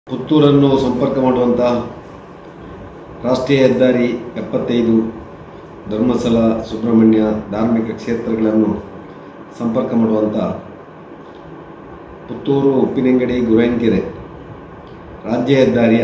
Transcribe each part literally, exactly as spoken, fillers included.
ಪುತ್ತೂರನ್ನು ಸಂಪರ್ಕ ಮಾಡುವಂಥ ರಾಷ್ಟ್ರೀಯ ಹೆದ್ದಾರಿ ಎಪ್ಪತ್ತೈದು ಧರ್ಮಸ್ಥಳ ಸುಬ್ರಹ್ಮಣ್ಯ ಧಾರ್ಮಿಕ ಕ್ಷೇತ್ರಗಳನ್ನು ಸಂಪರ್ಕ ಮಾಡುವಂಥ ಪುತ್ತೂರು ಉಪ್ಪಿನಂಗಡಿ ಗುರಾಯನಕೆರೆ ರಾಜ್ಯ ಹೆದ್ದಾರಿಯ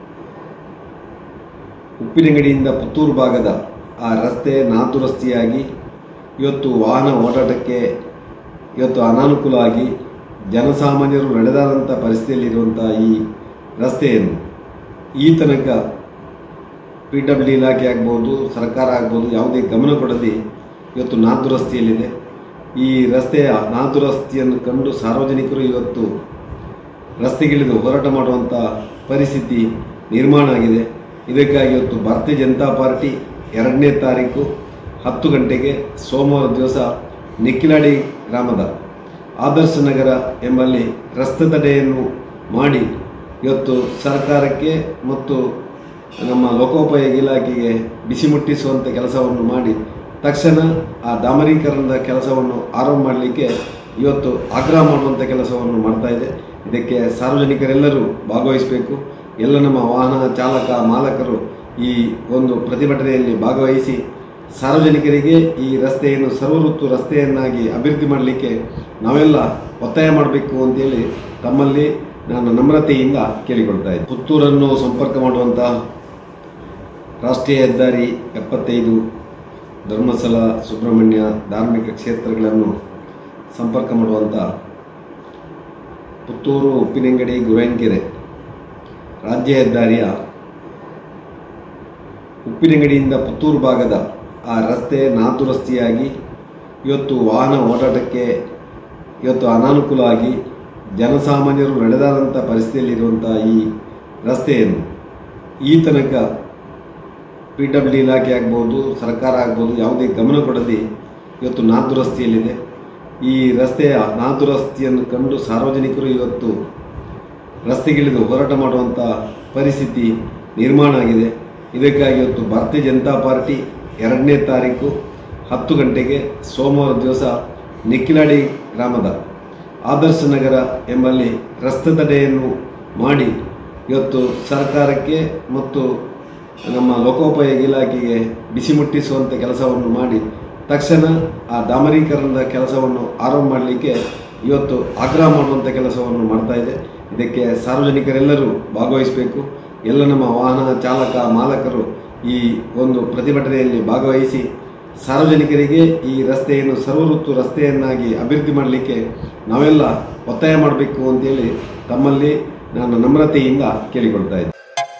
ಉಪ್ಪಿನಂಗಡಿಯಿಂದ ಪುತ್ತೂರು ಭಾಗದ ಆ ರಸ್ತೆ ನಾದುರಸ್ತಿಯಾಗಿ ಇವತ್ತು ವಾಹನ ಓಡಾಟಕ್ಕೆ ಇವತ್ತು ಅನಾನುಕೂಲ ಆಗಿ ಜನಸಾಮಾನ್ಯರು ನಡೆದಾದಂಥ ಪರಿಸ್ಥಿತಿಯಲ್ಲಿರುವಂಥ ಈ ರಸ್ತೆಯನ್ನು ಈ ತನಕ ಪಿ ಡಬ್ಲ್ಯೂ ಇಲಾಖೆ ಆಗ್ಬೋದು, ಸರ್ಕಾರ ಆಗ್ಬೋದು, ಯಾವುದೇ ಗಮನ ಕೊಡದೆ ಇವತ್ತು ನಾದುರಸ್ತಿಯಲ್ಲಿದೆ. ಈ ರಸ್ತೆಯ ನಾದುರಸ್ತಿಯನ್ನು ಕಂಡು ಸಾರ್ವಜನಿಕರು ಇವತ್ತು ರಸ್ತೆಗಿಳಿದು ಹೋರಾಟ ಮಾಡುವಂಥ ಪರಿಸ್ಥಿತಿ ನಿರ್ಮಾಣ ಆಗಿದೆ. ಇದಕ್ಕಾಗಿ ಇವತ್ತು ಭಾರತೀಯ ಜನತಾ ಪಾರ್ಟಿ ಎರಡನೇ ತಾರೀಕು ಹತ್ತು ಗಂಟೆಗೆ ಸೋಮವಾರ ದಿವಸ ನಿಕ್ಕಿಲಾಡಿ ಗ್ರಾಮದ ಆದರ್ಶ ನಗರ ಎಂಬಲ್ಲಿ ರಸ್ತೆ ತಡೆಯನ್ನು ಮಾಡಿ ಇವತ್ತು ಸರ್ಕಾರಕ್ಕೆ ಮತ್ತು ನಮ್ಮ ಲೋಕೋಪಯೋಗಿ ಇಲಾಖೆಗೆ ಬಿಸಿ ಮುಟ್ಟಿಸುವಂಥ ಕೆಲಸವನ್ನು ಮಾಡಿ ತಕ್ಷಣ ಆ ಡಾಮರೀಕರಣದ ಕೆಲಸವನ್ನು ಆರಂಭ ಮಾಡಲಿಕ್ಕೆ ಇವತ್ತು ಆಗ್ರಹ ಮಾಡುವಂಥ ಕೆಲಸವನ್ನು ಮಾಡ್ತಾ ಇದೆ. ಇದಕ್ಕೆ ಸಾರ್ವಜನಿಕರೆಲ್ಲರೂ ಭಾಗವಹಿಸಬೇಕು. ಎಲ್ಲ ನಮ್ಮ ವಾಹನ ಚಾಲಕ ಮಾಲಕರು ಈ ಒಂದು ಪ್ರತಿಭಟನೆಯಲ್ಲಿ ಭಾಗವಹಿಸಿ ಸಾರ್ವಜನಿಕರಿಗೆ ಈ ರಸ್ತೆಯನ್ನು ಸರ್ವಋತು ರಸ್ತೆಯನ್ನಾಗಿ ಅಭಿವೃದ್ಧಿ ಮಾಡಲಿಕ್ಕೆ ನಾವೆಲ್ಲ ಒತ್ತಾಯ ಮಾಡಬೇಕು ಅಂತೇಳಿ ತಮ್ಮಲ್ಲಿ ನಾನು ನಮ್ರತೆಯಿಂದ ಕೇಳಿಕೊಳ್ತಾ ಇದ್ದೆ. ಪುತ್ತೂರನ್ನು ಸಂಪರ್ಕ ಮಾಡುವಂಥ ರಾಷ್ಟ್ರೀಯ ಹೆದ್ದಾರಿ ಎಪ್ಪತ್ತೈದು ಧರ್ಮಸ್ಥಳ ಸುಬ್ರಹ್ಮಣ್ಯ ಧಾರ್ಮಿಕ ಕ್ಷೇತ್ರಗಳನ್ನು ಸಂಪರ್ಕ ಮಾಡುವಂಥ ಪುತ್ತೂರು ಉಪ್ಪಿನಂಗಡಿ ಗುರಾಯನಕೆರೆ ರಾಜ್ಯ ಹೆದ್ದಾರಿಯ ಉಪ್ಪಿನಂಗಡಿಯಿಂದ ಪುತ್ತೂರು ಭಾಗದ ಆ ರಸ್ತೆ ನಾದುರಸ್ತಿಯಾಗಿ ಇವತ್ತು ವಾಹನ ಓಡಾಟಕ್ಕೆ ಇವತ್ತು ಅನಾನುಕೂಲ ಆಗಿ ಜನಸಾಮಾನ್ಯರು ನಡೆದಾದಂಥ ಪರಿಸ್ಥಿತಿಯಲ್ಲಿರುವಂಥ ಈ ರಸ್ತೆಯನ್ನು ಈ ತನಕ ಪಿ ಡಬ್ಲ್ಯೂ ಇಲಾಖೆ ಆಗ್ಬೋದು, ಸರ್ಕಾರ ಆಗ್ಬೋದು, ಯಾವುದೇ ಗಮನ ಕೊಡದೆ ಇವತ್ತು ನಾದುರಸ್ತಿಯಲ್ಲಿದೆ. ಈ ರಸ್ತೆಯ ನಾದುರಸ್ತಿಯನ್ನು ಕಂಡು ಸಾರ್ವಜನಿಕರು ಇವತ್ತು ರಸ್ತೆಗಿಳಿದು ಹೋರಾಟ ಮಾಡುವಂಥ ಪರಿಸ್ಥಿತಿ ನಿರ್ಮಾಣ ಆಗಿದೆ. ಇದಕ್ಕಾಗಿ ಇವತ್ತು ಭಾರತೀಯ ಜನತಾ ಪಾರ್ಟಿ ಎರಡನೇ ತಾರೀಕು ಹತ್ತು ಗಂಟೆಗೆ ಸೋಮವಾರ ದಿವಸ ನಿಕ್ಕಿಲಾಡಿ ಗ್ರಾಮದ ಆದರ್ಶ ನಗರ ಎಂಬಲ್ಲಿ ರಸ್ತೆ ತಡೆಯನ್ನು ಮಾಡಿ ಇವತ್ತು ಸರ್ಕಾರಕ್ಕೆ ಮತ್ತು ನಮ್ಮ ಲೋಕೋಪಯೋಗಿ ಇಲಾಖೆಗೆ ಬಿಸಿ ಮುಟ್ಟಿಸುವಂಥ ಕೆಲಸವನ್ನು ಮಾಡಿ ತಕ್ಷಣ ಆ ಡಾಮರೀಕರಣದ ಕೆಲಸವನ್ನು ಆರಂಭ ಮಾಡಲಿಕ್ಕೆ ಇವತ್ತು ಆಗ್ರಹ ಮಾಡುವಂಥ ಕೆಲಸವನ್ನು ಮಾಡ್ತಾ ಇದೆ. ಇದಕ್ಕೆ ಸಾರ್ವಜನಿಕರೆಲ್ಲರೂ ಭಾಗವಹಿಸಬೇಕು. ಎಲ್ಲ ನಮ್ಮ ವಾಹನ ಚಾಲಕ ಮಾಲಕರು ಈ ಒಂದು ಪ್ರತಿಭಟನೆಯಲ್ಲಿ ಭಾಗವಹಿಸಿ ಸಾರ್ವಜನಿಕರಿಗೆ ಈ ರಸ್ತೆಯನ್ನು ಸರ್ವಋತು ರಸ್ತೆಯನ್ನಾಗಿ ಅಭಿವೃದ್ಧಿ ಮಾಡಲಿಕ್ಕೆ ನಾವೆಲ್ಲ ಒತ್ತಾಯ ಮಾಡಬೇಕು ಅಂತೇಳಿ ತಮ್ಮಲ್ಲಿ ನಾನು ನಮ್ರತೆಯಿಂದ ಕೇಳಿಕೊಳ್ತಾ ಇದ್ದೆ.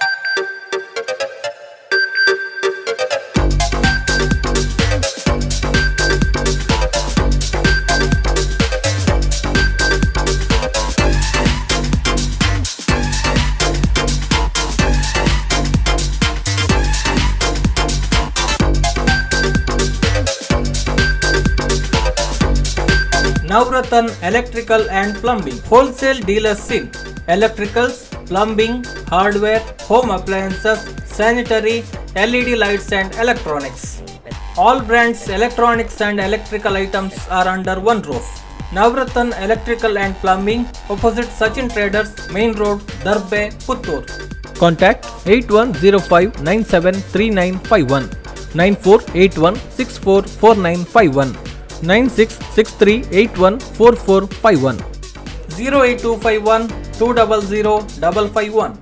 Navratan Electrical and Plumbing Wholesale Dealers in Electricals, Plumbing, Hardware, Home Appliances, Sanitary, L E D Lights and Electronics. All brands electronics and electrical items are under one roof. Navratan Electrical and Plumbing, opposite Sachin Traders, Main Road, Darbe, Puttur. Contact eight one zero five nine seven three nine five one, nine four eight one six four four nine five one, nine six six three eight one four four five one, zero eight two five one two zero zero five five one.